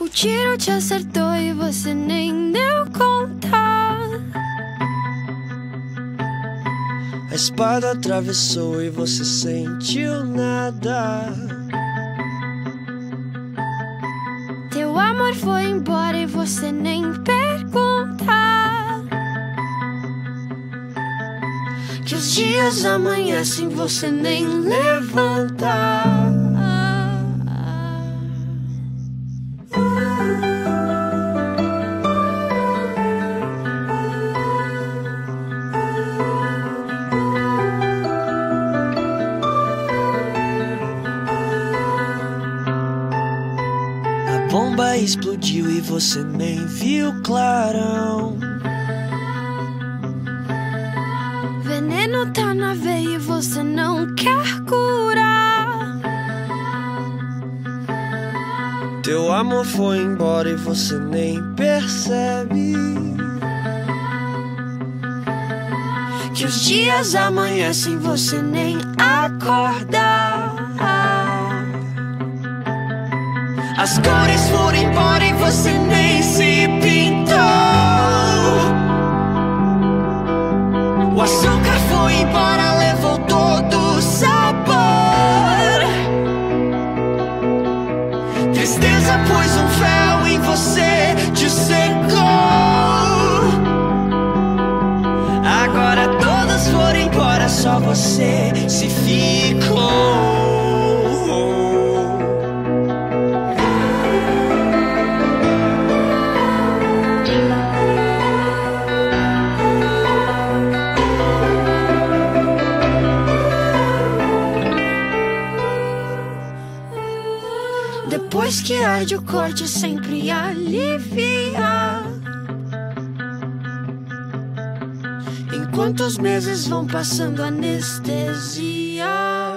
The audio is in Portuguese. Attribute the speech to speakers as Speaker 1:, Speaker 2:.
Speaker 1: tiro te acertou e você nem deu conta.
Speaker 2: A espada atravessou e você sentiu nada.
Speaker 1: Teu amor foi embora e você nem pergunta.
Speaker 2: Que os dias amanhecem, você nem levanta. A bomba explodiu e você nem viu clarão.
Speaker 1: Veneno tá na veia e você não quer curar.
Speaker 2: Teu amor foi embora e você nem percebe. Que os dias amanhecem, você nem acorda. As cores foram embora e você nem se pintou. O açúcar foi embora, levou todo o sabor. Tristeza pôs um véu em você, te secou. Agora todos foram embora, só você se ficou. Depois que arde o corte sempre alivia. Enquanto os meses vão passando anestesia.